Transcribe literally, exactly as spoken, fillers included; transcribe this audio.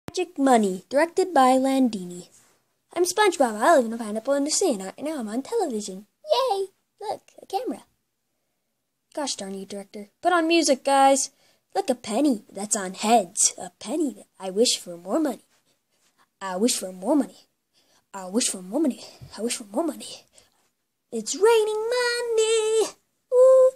Magic Money, directed by Landini. I'm SpongeBob. I live in a pineapple in the sea, and now I'm on television. Yay! Look, a camera. Gosh darn you, director. Put on music, guys. Look, a penny. That's on heads. A penny. I wish for more money. I wish for more money. I wish for more money. I wish for more money. It's raining money. Ooh.